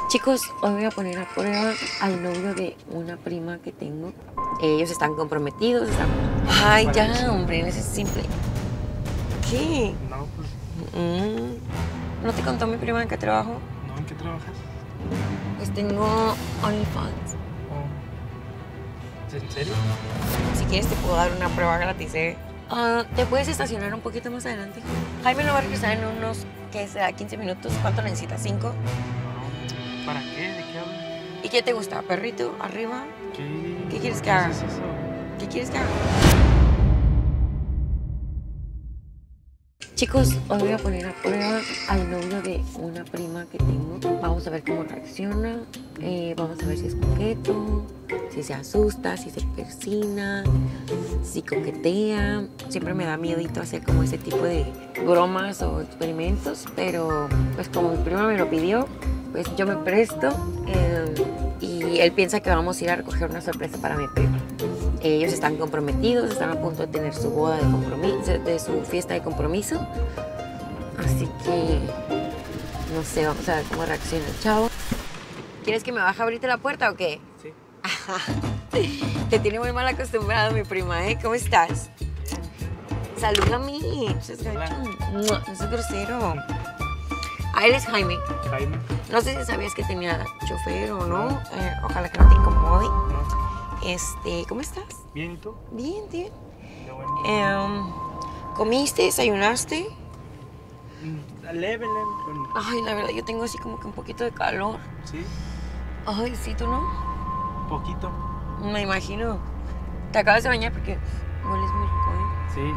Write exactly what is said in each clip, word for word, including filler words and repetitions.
Chicos, hoy voy a poner a prueba al novio de una prima que tengo. Ellos están comprometidos. Están... Ay, ya, hombre, ese es simple. ¿Qué? No, pues... Mm. ¿No te contó mi prima en qué trabajo? No, ¿en qué trabajas? Pues tengo OnlyFans. Oh. ¿En serio? Si quieres te puedo dar una prueba gratis, ¿eh? Uh, ¿Te puedes estacionar un poquito más adelante? Jaime lo va a regresar en unos, ¿qué será? quince minutos. ¿Cuánto necesitas? ¿cinco? No. ¿Para qué? ¿De qué hablas? ¿Y qué te gusta? ¿Perrito? ¿Arriba? ¿Qué? ¿Qué quieres ¿Por que qué haga? haces eso? ¿Qué quieres que haga? Chicos, hoy voy a poner a prueba al novio de una prima que tengo. Vamos a ver cómo reacciona. Eh, vamos a ver si es coqueto, si se asusta, si se persina, si coquetea. Siempre me da miedito hacer como ese tipo de bromas o experimentos, pero pues como mi prima me lo pidió, pues yo me presto. Eh, y él piensa que vamos a ir a recoger una sorpresa para mi prima. Ellos están comprometidos, están a punto de tener su boda de compromiso, de su fiesta de compromiso. Así que, no sé, vamos a ver cómo reacciona el chavo. ¿Quieres que me baje a abrirte la puerta o qué? Sí. Te tiene muy mal acostumbrado mi prima, ¿eh? ¿Cómo estás? Saluda a mí. No seas gacho. No seas grosero. Ah, él es Jaime. Jaime. No sé si sabías que tenía chofer o no. Eh, ojalá que no te incomode. No. Este, ¿cómo estás? ¿Bien y tú? Bien, tío. Qué bueno. Eh, ¿Comiste? ¿Desayunaste? Mm, leve, leve. Con... Ay, la verdad, yo tengo así como que un poquito de calor. ¿Sí? Ay, sí, ¿tú no? Poquito. Me imagino. Te acabas de bañar porque hueles muy rico, ¿eh? Sí.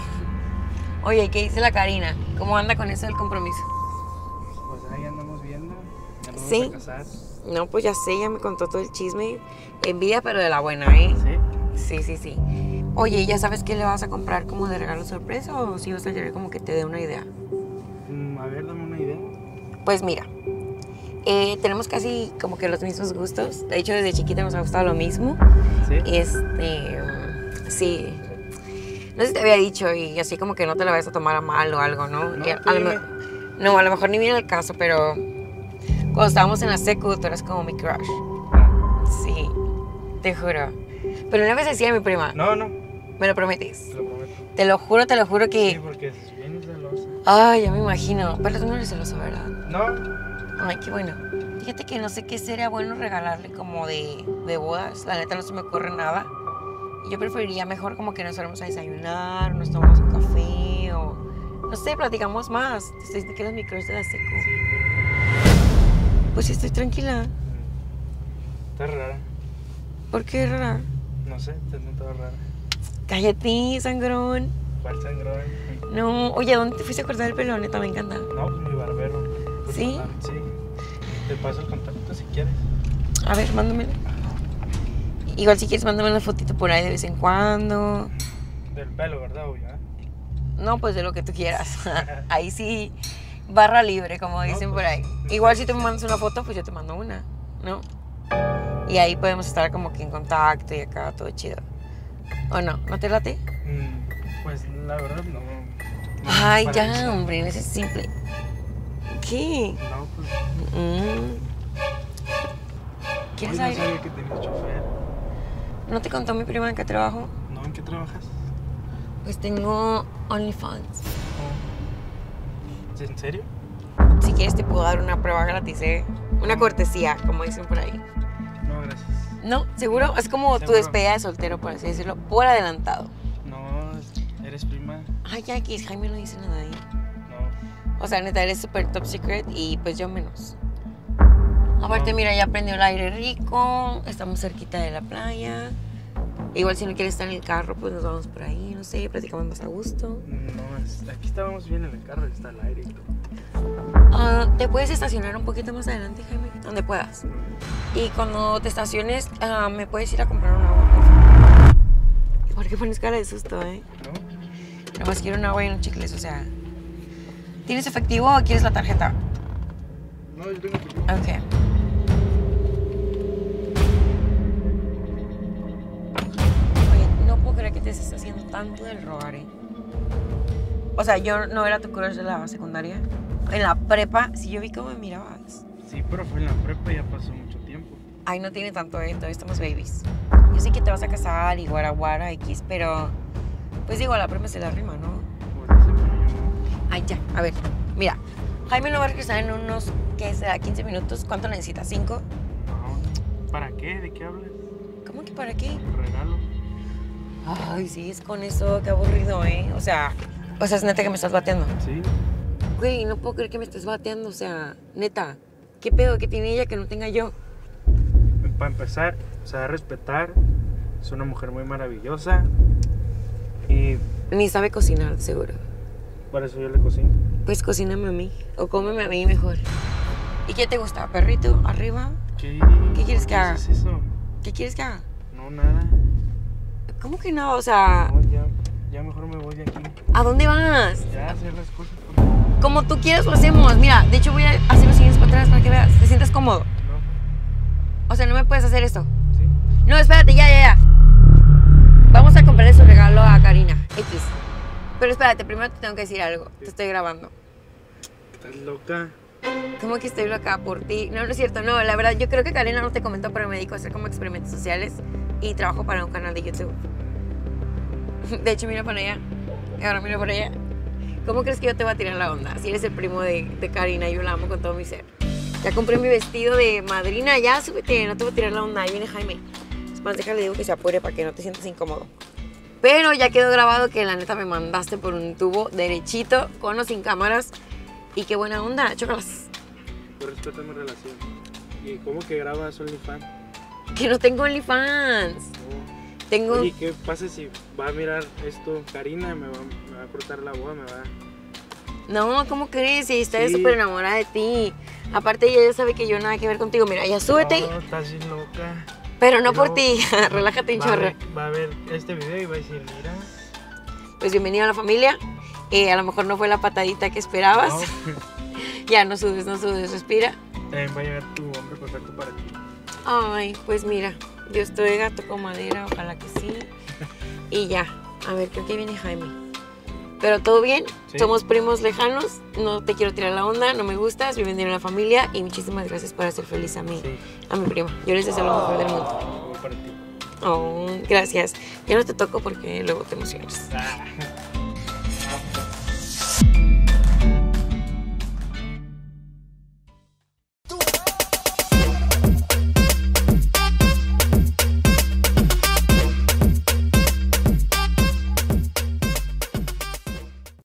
Oye, ¿qué dice la Karina? ¿Cómo anda con eso del compromiso? Pues ahí andamos viendo. Ya nos ¿Sí? vamos a casar. No, pues ya sé, ya me contó todo el chisme. Envidia, pero de la buena, ¿eh? Sí. Sí, sí, sí. Oye, ¿ya sabes qué le vas a comprar como de regalo sorpresa o si vas a querer como que te dé una idea? Mm, a ver, dame una idea. Pues mira, eh, tenemos casi como que los mismos gustos. De hecho, desde chiquita nos ha gustado lo mismo. Sí. Este, sí. No sé si te había dicho y así como que no te la vayas a tomar a mal o algo, ¿no? No, Y a, tú a lo, dime. me- no, a lo mejor ni viene el caso, pero cuando estábamos en la secu, tú eras como mi crush. Sí, te juro. Pero una vez decía mi prima, No, no. ¿me lo prometes? Te lo prometo. Te lo juro, te lo juro que... Sí, porque es bien celosa. Ay, ya me imagino. Pero tú no eres celoso, ¿verdad? No. Ay, qué bueno. Fíjate que no sé qué sería bueno regalarle como de, de bodas. La neta no se me ocurre nada. Y yo preferiría mejor como que nos fuéramos a desayunar, nos tomamos un café o... No sé, platicamos más. Te estoy diciendo que eres mi crush de la secu. Pues sí, estoy tranquila. Está rara. ¿Por qué rara? No sé, te noto rara. Cállate, sangrón. ¿Cuál sangrón? No, oye, ¿dónde te fuiste a cortar el pelo? Neta, me encanta. No, pues mi barbero. Pues, ¿Sí? ah, sí. Te paso el contacto si quieres. A ver, mándamelo. Igual si quieres, mándame una fotito por ahí de vez en cuando. Del pelo, ¿verdad? Obvio, ¿eh? No, pues de lo que tú quieras. Ahí sí, barra libre, como dicen No, por pues, ahí. Igual si tú me mandas una foto, pues yo te mando una, ¿no? Y ahí podemos estar como que en contacto y acá todo chido. ¿O no? ¿No te late? Mm, pues la verdad no. no Ay, para ya, eso. hombre, ese es simple. ¿Qué? No, pues. Mm. ¿Quieres Hoy no aire? sabía que tenías chofer. ¿No te contó mi prima en qué trabajo? ¿No? ¿En qué trabajas? Pues tengo OnlyFans. Oh. ¿En serio? Si quieres te puedo dar una prueba gratis, ¿eh? Una cortesía, como dicen por ahí. No, gracias. ¿No? ¿Seguro? Es como tu Seguro. despedida de soltero, por así decirlo, por adelantado. No, eres prima. Ay, ya, que Jaime no dice nada ahí. No. O sea, neta, eres súper top secret y pues yo menos. Aparte, No. mira, ya prendió el aire rico, estamos cerquita de la playa. Igual si no quieres estar en el carro, pues nos vamos por ahí, no sé, platicamos más a gusto. No, es- aquí estábamos bien en el carro, está al aire y todo. Ah, ¿te puedes estacionar un poquito más adelante, Jaime? Donde puedas. Y cuando te estaciones, ah, me puedes ir a comprar un agua, por favor. ¿Por qué pones cara de susto, eh? ¿No? Nomás quiero un agua y unos chicles, o sea... ¿Tienes efectivo o quieres la tarjeta? No, yo tengo que... Ok. Oye, no puedo creer que te estés haciendo tanto del rogar, ¿eh? O sea, yo no era tu crush de la secundaria. En la prepa, sí, yo vi cómo me mirabas. Sí, pero fue en la prepa, ya pasó mucho tiempo. Ay, no tiene tanto, ¿eh? Todavía estamos babies. Yo sé que te vas a casar y guara guara X, pero pues digo, a la prima se la rima, ¿no? Por eso, pero yo no. Ay, ya, a ver, mira, Jaime no va a regresar en unos, ¿qué será? quince minutos. ¿Cuánto necesitas? ¿cinco? No. ¿Para qué? ¿De qué hablas? ¿Cómo que para qué? Un regalo. Ay, sí, es con eso, qué aburrido, ¿eh? O sea, o sea, es neta que me estás bateando. Sí. Güey, no puedo creer que me estés bateando, o sea, neta. ¿Qué pedo que tiene ella que no tenga yo? Para empezar, se va a respetar. Es una mujer muy maravillosa. Y Ni sabe cocinar, seguro. por eso yo le cocino. Pues cocíname a mí, o cómeme a mí mejor. ¿Y qué te gusta? ¿Perrito? ¿Arriba? ¿Qué, ¿Qué quieres ¿Por que haga? haces eso? ¿Qué quieres que haga? No, nada. ¿Cómo que no? O sea, No, ya, ya mejor me voy de aquí. ¿a dónde vas? Ya hacer las cosas por mí. Como tú quieras lo hacemos. Mira, de hecho voy a hacer los siguientes patrones para que veas. ¿Te sientes cómodo? No. O sea, no me puedes hacer esto. Sí. No, espérate, ya, ya, ya. Vamos a comprarle su regalo a Karina, X. Pero espérate, primero te tengo que decir algo. Te estoy grabando. ¿Estás loca? ¿Cómo que estoy loca por ti? No, no es cierto. No, la verdad, yo creo que Karina no te comentó, pero me dedico a hacer como experimentos sociales y trabajo para un canal de YouTube. De hecho, mira para allá. Ahora mira para allá. ¿Cómo crees que yo te voy a tirar la onda? Si eres el primo de, de Karina, yo la amo con todo mi ser. Ya compré mi vestido de madrina, ya súbete, no te voy a tirar la onda. Ahí viene Jaime. Es más, déjale, digo que se apure para que no te sientas incómodo. Pero ya quedó grabado que la neta me mandaste por un tubo derechito, con o sin cámaras. Y qué buena onda, chócalas. Tú respeta mi relación. ¿Y cómo que grabas OnlyFans? Que no tengo OnlyFans. No. Tengo... Oye, ¿qué pasa si va a mirar esto Karina? Me va, me va a cortar la boda, me va... No, ¿cómo crees? Sí, estoy Sí. súper enamorada de ti. Aparte, ella ya sabe que yo nada que ver contigo. Mira, ya súbete. No, estás bien loca. Pero no por No. ti. Relájate un Va a, chorro. ver, va a ver este video y va a decir, mira... Pues bienvenida a la familia. Eh, a lo mejor no fue la patadita que esperabas. No. Ya, no sudes, no sudes, respira. También va a llegar tu hombre perfecto para ti. Ay, pues mira, yo estoy gato con madera, ojalá que sí. Y ya, a ver, creo que viene Jaime. Pero todo bien, Sí. somos primos lejanos, no te quiero tirar la onda, no me gustas, bienvenido a la familia y muchísimas gracias por hacer feliz a mi, Sí. a mi prima. Yo les deseo lo mejor del mundo. Voy para ti. Oh, gracias. Ya no te toco porque luego te emocionas. Ah.